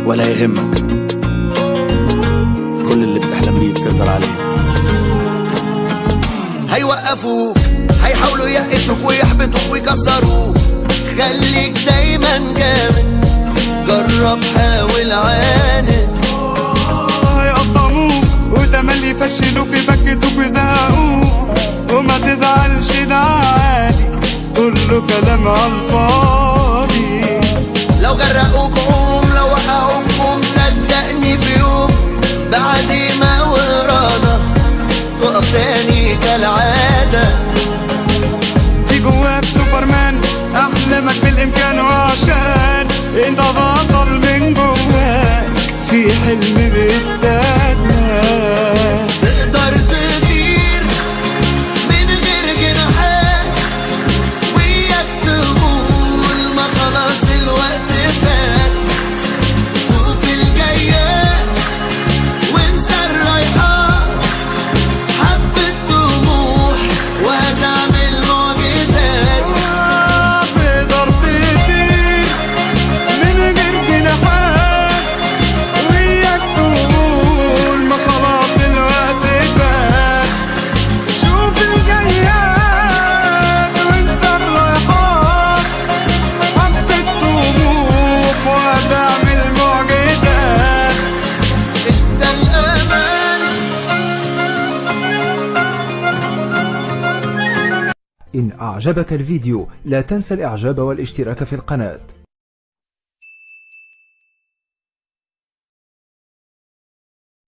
ولا يهمك، كل اللي بتحلم بيه تقدر عليه. هيوقفوك، هيحاولوا يقسوك ويحبطوك ويكسروك، خليك دايما جامد، جرب حاول عاند. هيقطموك وتملي يفشلوك يبكتوك ويزهقوك، وما تزعلش ده عادي، كله كلام عالفاضي. لو غرقوك قوم، لو وقعوك قوم، صدقني في يوم بعزيمة وإرادة تقف تاني كالعادة. في جواك سوبرمان، أحلامك بالإمكان، وعشان انت بطل من جواك في حلم بيستناك. تقدر تطير من غير جناحات، وياك تقول ما خلاص الوقت فات. شوف الجايات وانسى الرايحات، حبة طموح وهتعمل معجزات. تقدر تطير من غير جناحات، وياك تقول ما خلاص الوقت فات. شوف الجايات وانسى الرايحات، حبة طموح وهتعمل معجزات. انت الأمان. إن أعجبك الفيديو لا تنسى الإعجاب والاشتراك في القناة.